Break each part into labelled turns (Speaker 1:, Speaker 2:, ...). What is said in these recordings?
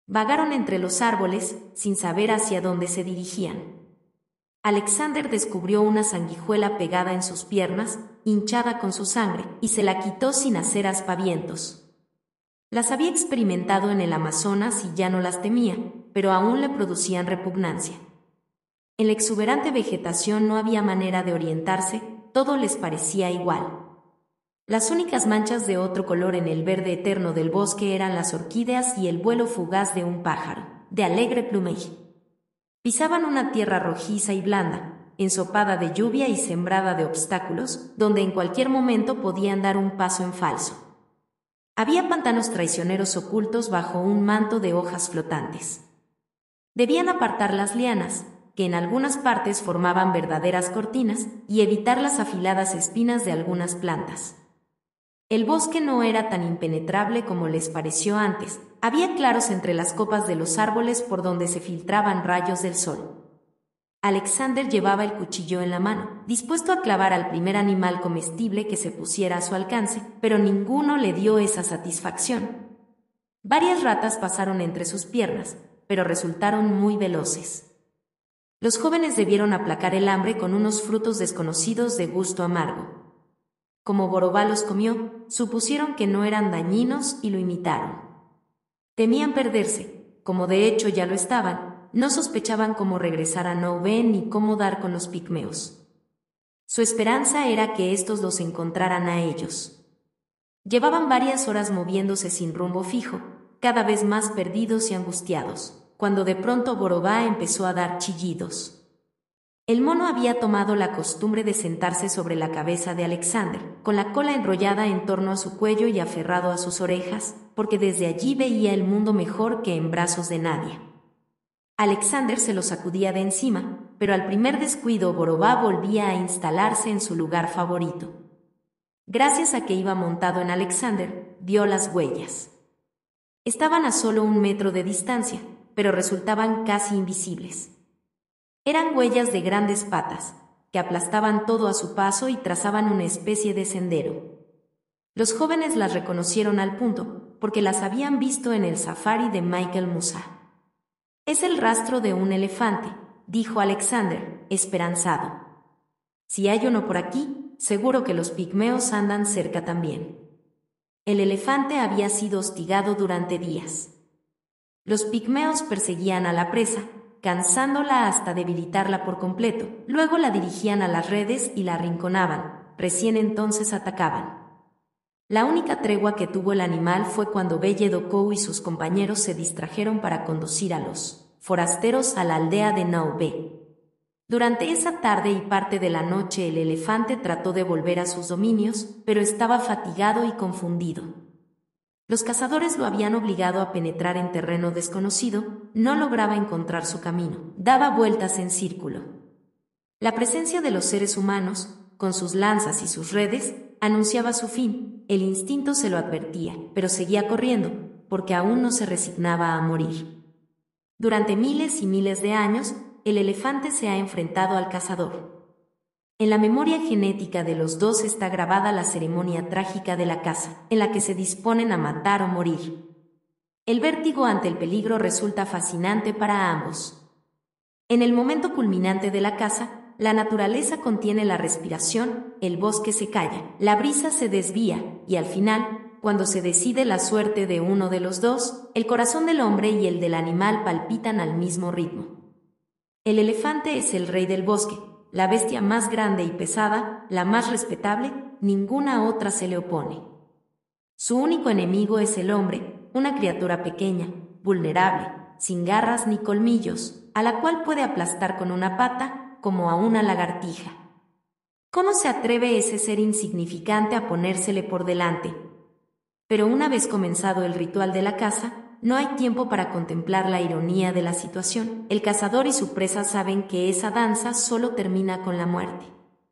Speaker 1: Vagaron entre los árboles, sin saber hacia dónde se dirigían. Alexander descubrió una sanguijuela pegada en sus piernas, hinchada con su sangre, y se la quitó sin hacer aspavientos. Las había experimentado en el Amazonas y ya no las temía, pero aún le producían repugnancia. En la exuberante vegetación no había manera de orientarse, todo les parecía igual. Las únicas manchas de otro color en el verde eterno del bosque eran las orquídeas y el vuelo fugaz de un pájaro, de alegre plumaje. Pisaban una tierra rojiza y blanda, ensopada de lluvia y sembrada de obstáculos, donde en cualquier momento podían dar un paso en falso. Había pantanos traicioneros ocultos bajo un manto de hojas flotantes. Debían apartar las lianas, que en algunas partes formaban verdaderas cortinas, y evitar las afiladas espinas de algunas plantas. El bosque no era tan impenetrable como les pareció antes. Había claros entre las copas de los árboles por donde se filtraban rayos del sol. Alexander llevaba el cuchillo en la mano, dispuesto a clavar al primer animal comestible que se pusiera a su alcance, pero ninguno le dio esa satisfacción. Varias ratas pasaron entre sus piernas, pero resultaron muy veloces. Los jóvenes debieron aplacar el hambre con unos frutos desconocidos de gusto amargo. Como Borobá los comió, supusieron que no eran dañinos y lo imitaron. Temían perderse, como de hecho ya lo estaban, no sospechaban cómo regresar a Noé ni cómo dar con los pigmeos. Su esperanza era que éstos los encontraran a ellos. Llevaban varias horas moviéndose sin rumbo fijo, cada vez más perdidos y angustiados, cuando de pronto Borobá empezó a dar chillidos. El mono había tomado la costumbre de sentarse sobre la cabeza de Alexander, con la cola enrollada en torno a su cuello y aferrado a sus orejas, porque desde allí veía el mundo mejor que en brazos de nadie. Alexander se lo sacudía de encima, pero al primer descuido Borobá volvía a instalarse en su lugar favorito. Gracias a que iba montado en Alexander, vio las huellas. Estaban a solo 1 metro de distancia, pero resultaban casi invisibles. Eran huellas de grandes patas, que aplastaban todo a su paso y trazaban una especie de sendero. Los jóvenes las reconocieron al punto, porque las habían visto en el safari de Michael Musa. «Es el rastro de un elefante», dijo Alexander, esperanzado. «Si hay uno por aquí, seguro que los pigmeos andan cerca también». El elefante había sido hostigado durante días. Los pigmeos perseguían a la presa, cansándola hasta debilitarla por completo, luego la dirigían a las redes y la arrinconaban, recién entonces atacaban. La única tregua que tuvo el animal fue cuando Belledocou y sus compañeros se distrajeron para conducir a los forasteros a la aldea de Naubé. Durante esa tarde y parte de la noche el elefante trató de volver a sus dominios, pero estaba fatigado y confundido. Los cazadores lo habían obligado a penetrar en terreno desconocido, no lograba encontrar su camino, daba vueltas en círculo. La presencia de los seres humanos, con sus lanzas y sus redes, anunciaba su fin, el instinto se lo advertía, pero seguía corriendo, porque aún no se resignaba a morir. Durante miles y miles de años, el elefante se ha enfrentado al cazador. En la memoria genética de los dos está grabada la ceremonia trágica de la caza, en la que se disponen a matar o morir. El vértigo ante el peligro resulta fascinante para ambos. En el momento culminante de la caza, la naturaleza contiene la respiración, el bosque se calla, la brisa se desvía, y al final, cuando se decide la suerte de uno de los dos, el corazón del hombre y el del animal palpitan al mismo ritmo. El elefante es el rey del bosque, la bestia más grande y pesada, la más respetable, ninguna otra se le opone. Su único enemigo es el hombre, una criatura pequeña, vulnerable, sin garras ni colmillos, a la cual puede aplastar con una pata, como a una lagartija. ¿Cómo se atreve ese ser insignificante a ponérsele por delante? Pero una vez comenzado el ritual de la caza, no hay tiempo para contemplar la ironía de la situación. El cazador y su presa saben que esa danza solo termina con la muerte.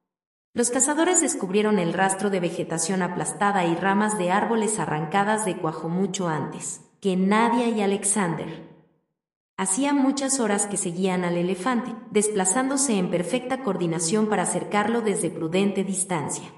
Speaker 1: Los cazadores descubrieron el rastro de vegetación aplastada y ramas de árboles arrancadas de cuajo mucho antes que Nadia y Alexander. Hacía muchas horas que seguían al elefante, desplazándose en perfecta coordinación para acercarlo desde prudente distancia.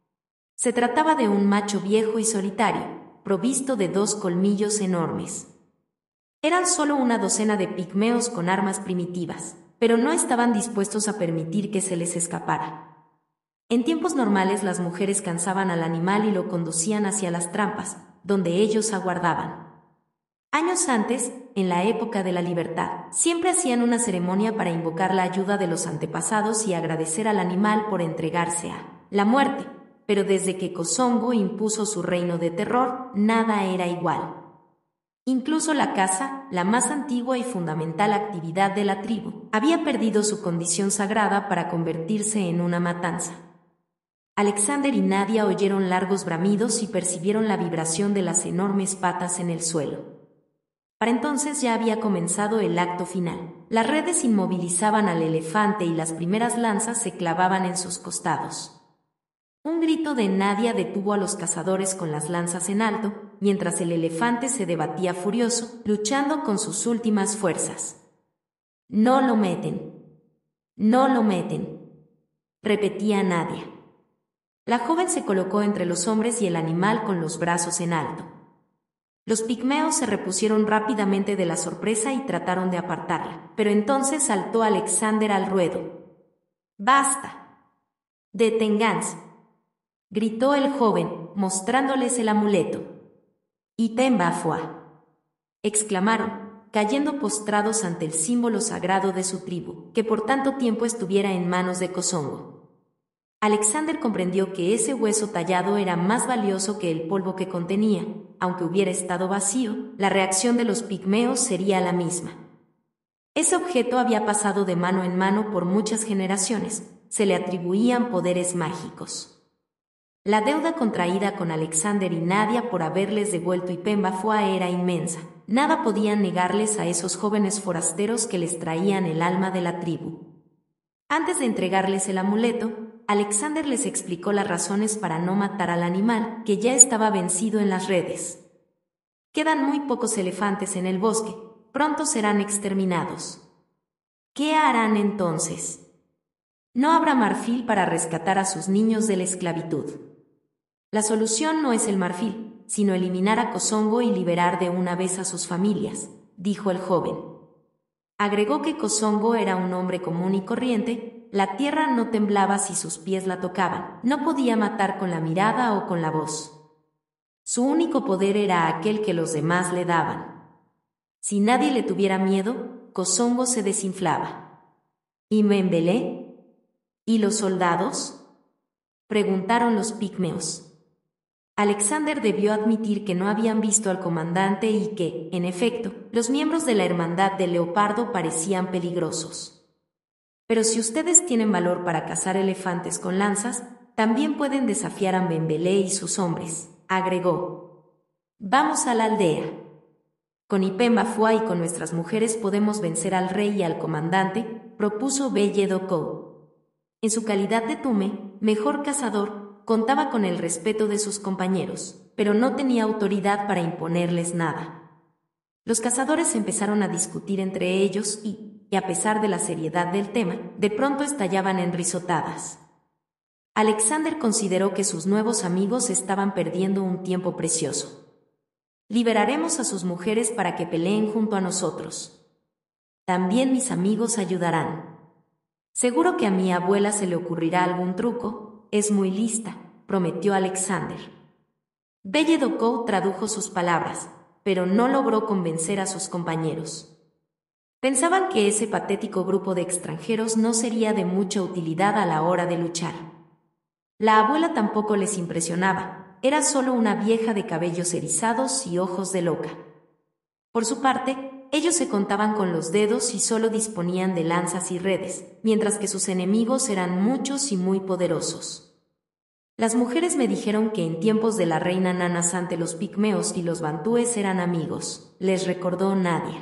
Speaker 1: Se trataba de un macho viejo y solitario, provisto de 2 colmillos enormes. Eran solo una docena de pigmeos con armas primitivas, pero no estaban dispuestos a permitir que se les escapara. En tiempos normales las mujeres cansaban al animal y lo conducían hacia las trampas, donde ellos aguardaban. Años antes, en la época de la libertad, siempre hacían una ceremonia para invocar la ayuda de los antepasados y agradecer al animal por entregarse a la muerte, pero desde que Kosongo impuso su reino de terror, nada era igual. Incluso la caza, la más antigua y fundamental actividad de la tribu, había perdido su condición sagrada para convertirse en una matanza. Alexander y Nadia oyeron largos bramidos y percibieron la vibración de las enormes patas en el suelo. Para entonces ya había comenzado el acto final. Las redes inmovilizaban al elefante y las primeras lanzas se clavaban en sus costados. Un grito de Nadia detuvo a los cazadores con las lanzas en alto, mientras el elefante se debatía furioso, luchando con sus últimas fuerzas. «No lo meten. No lo meten», repetía Nadia. La joven se colocó entre los hombres y el animal con los brazos en alto. Los pigmeos se repusieron rápidamente de la sorpresa y trataron de apartarla, pero entonces saltó Alexander al ruedo. «¡Basta! ¡Deténganse!», gritó el joven, mostrándoles el amuleto. «Ipemba Fua», exclamaron, cayendo postrados ante el símbolo sagrado de su tribu, que por tanto tiempo estuviera en manos de Kosongo. Alexander comprendió que ese hueso tallado era más valioso que el polvo que contenía. Aunque hubiera estado vacío, la reacción de los pigmeos sería la misma. Ese objeto había pasado de mano en mano por muchas generaciones, se le atribuían poderes mágicos. La deuda contraída con Alexander y Nadia por haberles devuelto Ipemba Fua era inmensa. Nada podían negarles a esos jóvenes forasteros que les traían el alma de la tribu. Antes de entregarles el amuleto, Alexander les explicó las razones para no matar al animal, que ya estaba vencido en las redes. Quedan muy pocos elefantes en el bosque, pronto serán exterminados. ¿Qué harán entonces? No habrá marfil para rescatar a sus niños de la esclavitud. La solución no es el marfil, sino eliminar a Kosongo y liberar de una vez a sus familias, dijo el joven. Agregó que Kosongo era un hombre común y corriente, la tierra no temblaba si sus pies la tocaban, no podía matar con la mirada o con la voz. Su único poder era aquel que los demás le daban. Si nadie le tuviera miedo, Kosongo se desinflaba. ¿Y Membelé? ¿Y los soldados?, preguntaron los pigmeos. Alexander debió admitir que no habían visto al comandante y que, en efecto, los miembros de la Hermandad del Leopardo parecían peligrosos. Pero si ustedes tienen valor para cazar elefantes con lanzas, también pueden desafiar a Membelé y sus hombres, agregó. Vamos a la aldea. Con Ipemba Fua y con nuestras mujeres podemos vencer al rey y al comandante, propuso Belledokou. En su calidad de tume, mejor cazador, contaba con el respeto de sus compañeros, pero no tenía autoridad para imponerles nada. Los cazadores empezaron a discutir entre ellos y, a pesar de la seriedad del tema, de pronto estallaban en risotadas. Alexander consideró que sus nuevos amigos estaban perdiendo un tiempo precioso. Liberaremos a sus mujeres para que peleen junto a nosotros. También mis amigos ayudarán. Seguro que a mi abuela se le ocurrirá algún truco. Es muy lista, prometió Alexander. Belledokou tradujo sus palabras, pero no logró convencer a sus compañeros. Pensaban que ese patético grupo de extranjeros no sería de mucha utilidad a la hora de luchar. La abuela tampoco les impresionaba, era solo una vieja de cabellos erizados y ojos de loca. Por su parte, ellos se contaban con los dedos y solo disponían de lanzas y redes, mientras que sus enemigos eran muchos y muy poderosos. Las mujeres me dijeron que en tiempos de la reina Nanasante los pigmeos y los bantúes eran amigos, les recordó Nadia.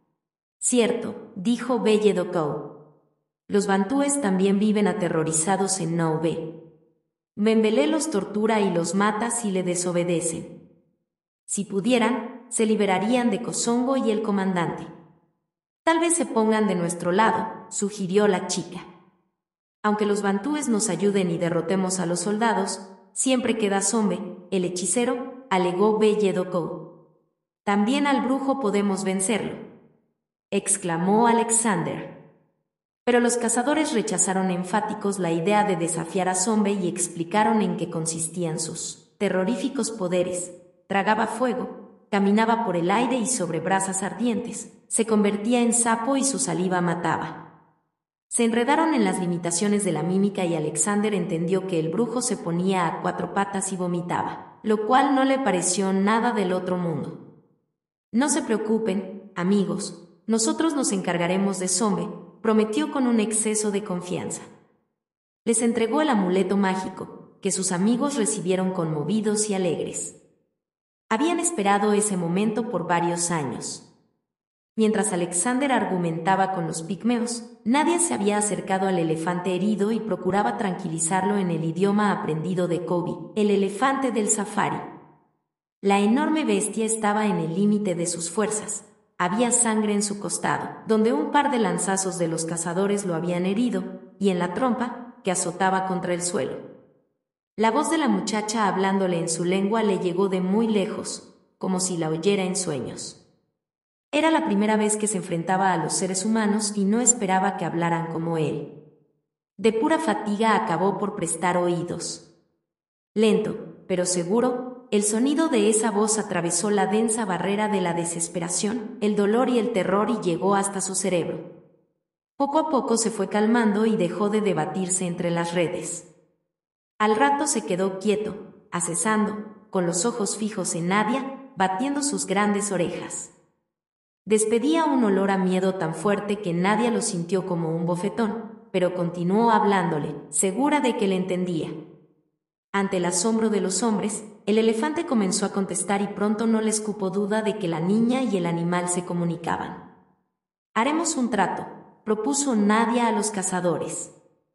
Speaker 1: Cierto, dijo Belledokou. Los bantúes también viven aterrorizados en Noube. Membelé los tortura y los mata si le desobedecen. Si pudieran, se liberarían de Kosongo y el comandante. Tal vez se pongan de nuestro lado, sugirió la chica. Aunque los bantúes nos ayuden y derrotemos a los soldados, siempre queda Sombe, el hechicero, alegó Belledokou. También al brujo podemos vencerlo, exclamó Alexander. Pero los cazadores rechazaron enfáticos la idea de desafiar a Zombie y explicaron en qué consistían sus terroríficos poderes. Tragaba fuego, caminaba por el aire y sobre brasas ardientes, se convertía en sapo y su saliva mataba. Se enredaron en las limitaciones de la mímica y Alexander entendió que el brujo se ponía a 4 patas y vomitaba, lo cual no le pareció nada del otro mundo. No se preocupen, amigos, nosotros nos encargaremos de Zombie, prometió con un exceso de confianza. Les entregó el amuleto mágico, que sus amigos recibieron conmovidos y alegres. Habían esperado ese momento por varios años. Mientras Alexander argumentaba con los pigmeos, Nadia se había acercado al elefante herido y procuraba tranquilizarlo en el idioma aprendido de Kobe, el elefante del safari. La enorme bestia estaba en el límite de sus fuerzas. Había sangre en su costado, donde un par de lanzazos de los cazadores lo habían herido, y en la trompa, que azotaba contra el suelo. La voz de la muchacha hablándole en su lengua le llegó de muy lejos, como si la oyera en sueños. Era la primera vez que se enfrentaba a los seres humanos y no esperaba que hablaran como él. De pura fatiga acabó por prestar oídos. Lento, pero seguro, el sonido de esa voz atravesó la densa barrera de la desesperación, el dolor y el terror y llegó hasta su cerebro. Poco a poco se fue calmando y dejó de debatirse entre las redes. Al rato se quedó quieto, acesando, con los ojos fijos en Nadia, batiendo sus grandes orejas. Despedía un olor a miedo tan fuerte que Nadia lo sintió como un bofetón, pero continuó hablándole, segura de que le entendía. Ante el asombro de los hombres, el elefante comenzó a contestar y pronto no les cupo duda de que la niña y el animal se comunicaban. Haremos un trato, propuso Nadia a los cazadores.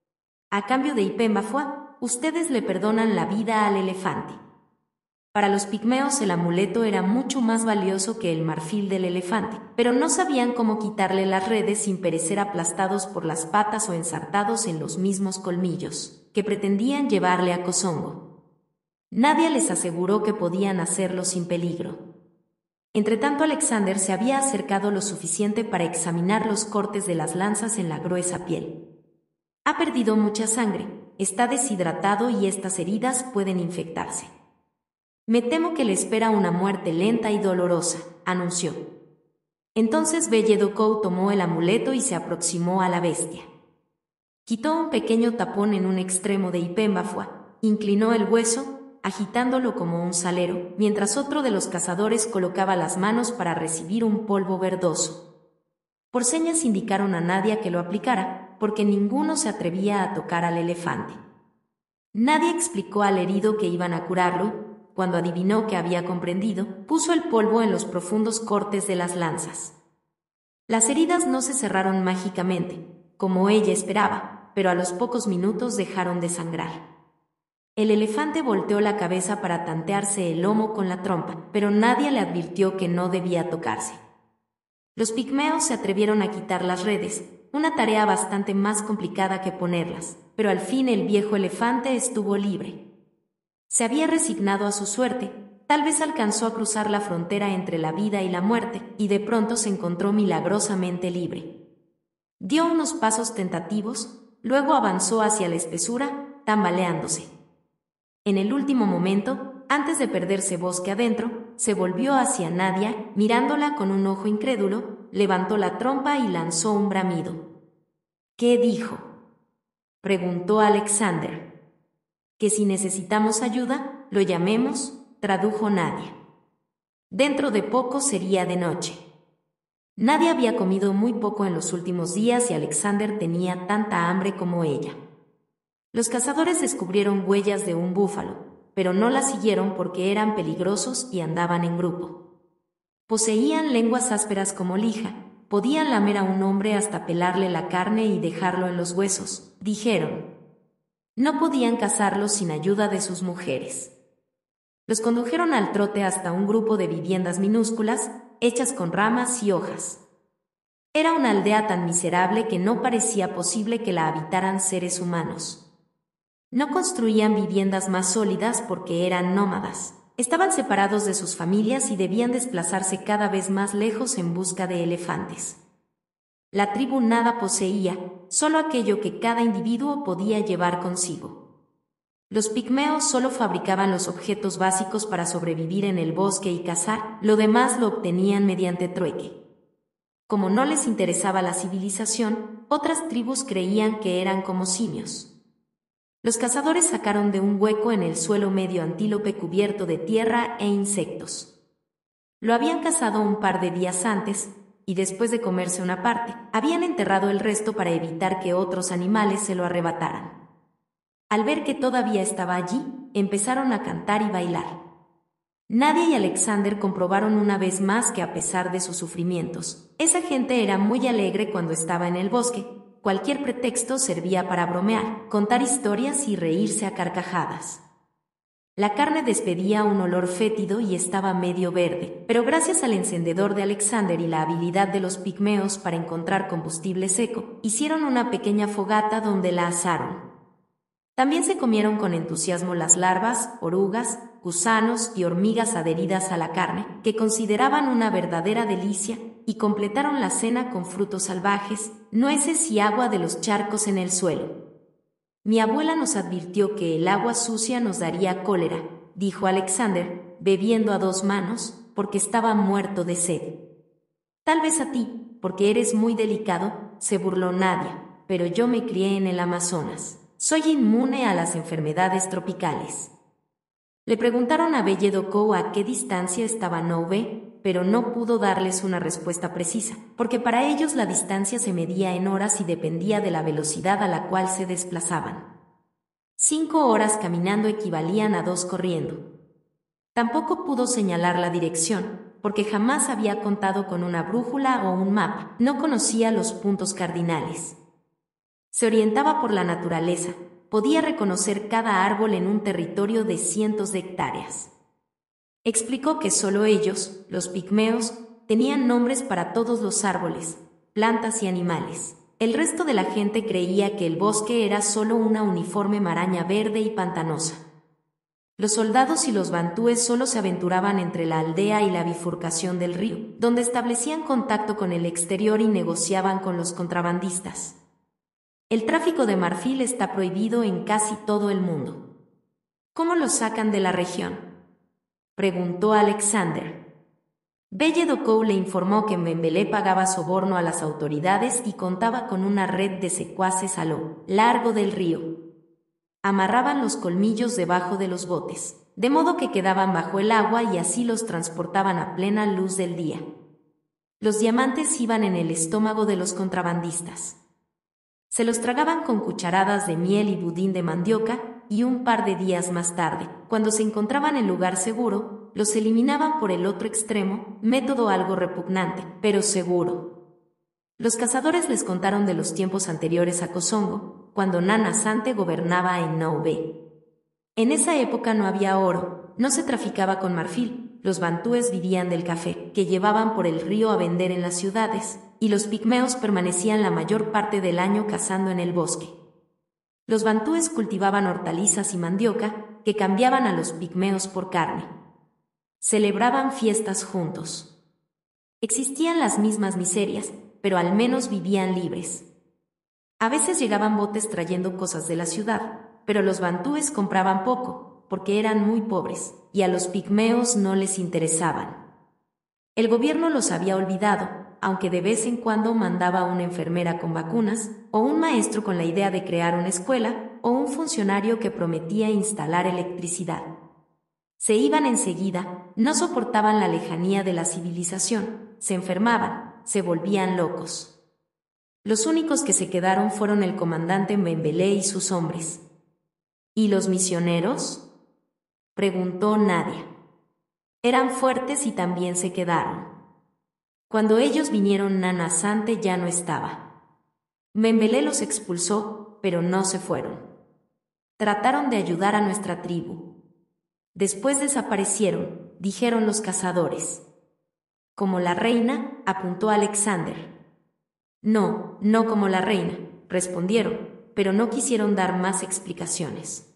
Speaker 1: A cambio de Ipembafua, ustedes le perdonan la vida al elefante. Para los pigmeos el amuleto era mucho más valioso que el marfil del elefante, pero no sabían cómo quitarle las redes sin perecer aplastados por las patas o ensartados en los mismos colmillos que pretendían llevarle a Kosongo. Nadie les aseguró que podían hacerlo sin peligro. Entretanto, Alexander se había acercado lo suficiente para examinar los cortes de las lanzas en la gruesa piel. Ha perdido mucha sangre, está deshidratado y estas heridas pueden infectarse. Me temo que le espera una muerte lenta y dolorosa, anunció. Entonces Belledokou tomó el amuleto y se aproximó a la bestia. Quitó un pequeño tapón en un extremo de Ipembafua, inclinó el hueso, agitándolo como un salero, mientras otro de los cazadores colocaba las manos para recibir un polvo verdoso. Por señas indicaron a Nadia que lo aplicara, porque ninguno se atrevía a tocar al elefante. Nadie explicó al herido que iban a curarlo. Cuando adivinó que había comprendido, puso el polvo en los profundos cortes de las lanzas. Las heridas no se cerraron mágicamente, como ella esperaba, pero a los pocos minutos dejaron de sangrar. El elefante volteó la cabeza para tantearse el lomo con la trompa, pero nadie le advirtió que no debía tocarse. Los pigmeos se atrevieron a quitar las redes, una tarea bastante más complicada que ponerlas, pero al fin el viejo elefante estuvo libre. Se había resignado a su suerte, tal vez alcanzó a cruzar la frontera entre la vida y la muerte, y de pronto se encontró milagrosamente libre. Dio unos pasos tentativos, luego avanzó hacia la espesura, tambaleándose. En el último momento, antes de perderse bosque adentro, se volvió hacia Nadia, mirándola con un ojo incrédulo, levantó la trompa y lanzó un bramido. ¿Qué dijo?, preguntó Alexander. Que si necesitamos ayuda, lo llamemos, tradujo Nadia. Dentro de poco sería de noche. Nadia había comido muy poco en los últimos días y Alexander tenía tanta hambre como ella. Los cazadores descubrieron huellas de un búfalo, pero no las siguieron porque eran peligrosos y andaban en grupo. Poseían lenguas ásperas como lija, podían lamer a un hombre hasta pelarle la carne y dejarlo en los huesos, dijeron. No podían cazarlos sin ayuda de sus mujeres. Los condujeron al trote hasta un grupo de viviendas minúsculas, hechas con ramas y hojas. Era una aldea tan miserable que no parecía posible que la habitaran seres humanos. No construían viviendas más sólidas porque eran nómadas. Estaban separados de sus familias y debían desplazarse cada vez más lejos en busca de elefantes. La tribu nada poseía, solo aquello que cada individuo podía llevar consigo. Los pigmeos solo fabricaban los objetos básicos para sobrevivir en el bosque y cazar, lo demás lo obtenían mediante trueque. Como no les interesaba la civilización, otras tribus creían que eran como simios. Los cazadores sacaron de un hueco en el suelo medio antílope cubierto de tierra e insectos. Lo habían cazado un par de días antes, y después de comerse una parte, habían enterrado el resto para evitar que otros animales se lo arrebataran. Al ver que todavía estaba allí, empezaron a cantar y bailar. Nadia y Alexander comprobaron una vez más que a pesar de sus sufrimientos, esa gente era muy alegre cuando estaba en el bosque. Cualquier pretexto servía para bromear, contar historias y reírse a carcajadas. La carne despedía un olor fétido y estaba medio verde, pero gracias al encendedor de Alexander y la habilidad de los pigmeos para encontrar combustible seco, hicieron una pequeña fogata donde la asaron. También se comieron con entusiasmo las larvas, orugas, gusanos y hormigas adheridas a la carne, que consideraban una verdadera delicia, y completaron la cena con frutos salvajes, nueces y agua de los charcos en el suelo. Mi abuela nos advirtió que el agua sucia nos daría cólera, dijo Alexander, bebiendo a dos manos, porque estaba muerto de sed. Tal vez a ti, porque eres muy delicado, se burló Nadia, pero yo me crié en el Amazonas. Soy inmune a las enfermedades tropicales. Le preguntaron a Belledoco a qué distancia estaba Nouvé, pero no pudo darles una respuesta precisa, porque para ellos la distancia se medía en horas y dependía de la velocidad a la cual se desplazaban. 5 horas caminando equivalían a 2 corriendo. Tampoco pudo señalar la dirección, porque jamás había contado con una brújula o un mapa, no conocía los puntos cardinales. Se orientaba por la naturaleza, podía reconocer cada árbol en un territorio de cientos de hectáreas. Explicó que solo ellos, los pigmeos, tenían nombres para todos los árboles, plantas y animales. El resto de la gente creía que el bosque era solo una uniforme maraña verde y pantanosa. Los soldados y los bantúes solo se aventuraban entre la aldea y la bifurcación del río, donde establecían contacto con el exterior y negociaban con los contrabandistas. El tráfico de marfil está prohibido en casi todo el mundo. ¿Cómo lo sacan de la región?, preguntó Alexander. Belledoco le informó que Mbembelé pagaba soborno a las autoridades y contaba con una red de secuaces a lo largo del río. Amarraban los colmillos debajo de los botes, de modo que quedaban bajo el agua y así los transportaban a plena luz del día. Los diamantes iban en el estómago de los contrabandistas. Se los tragaban con cucharadas de miel y budín de mandioca, y un par de días más tarde, cuando se encontraban en lugar seguro, los eliminaban por el otro extremo, método algo repugnante, pero seguro. Los cazadores les contaron de los tiempos anteriores a Kosongo, cuando Nana Sante gobernaba en Nouvé. En esa época no había oro, no se traficaba con marfil, los bantúes vivían del café, que llevaban por el río a vender en las ciudades, y los pigmeos permanecían la mayor parte del año cazando en el bosque. Los bantúes cultivaban hortalizas y mandioca, que cambiaban a los pigmeos por carne. Celebraban fiestas juntos. Existían las mismas miserias, pero al menos vivían libres. A veces llegaban botes trayendo cosas de la ciudad, pero los bantúes compraban poco, porque eran muy pobres, y a los pigmeos no les interesaban. El gobierno los había olvidado, aunque de vez en cuando mandaba una enfermera con vacunas, o un maestro con la idea de crear una escuela, o un funcionario que prometía instalar electricidad. Se iban enseguida, no soportaban la lejanía de la civilización, se enfermaban, se volvían locos. Los únicos que se quedaron fueron el comandante Mbembelé y sus hombres. ¿Y los misioneros?, preguntó Nadia. Eran fuertes y también se quedaron. Cuando ellos vinieron, Nana Sante ya no estaba. Mbembelé los expulsó, pero no se fueron. Trataron de ayudar a nuestra tribu. Después desaparecieron, dijeron los cazadores. Como la reina, apuntó Alexander. No, no como la reina, respondieron, pero no quisieron dar más explicaciones.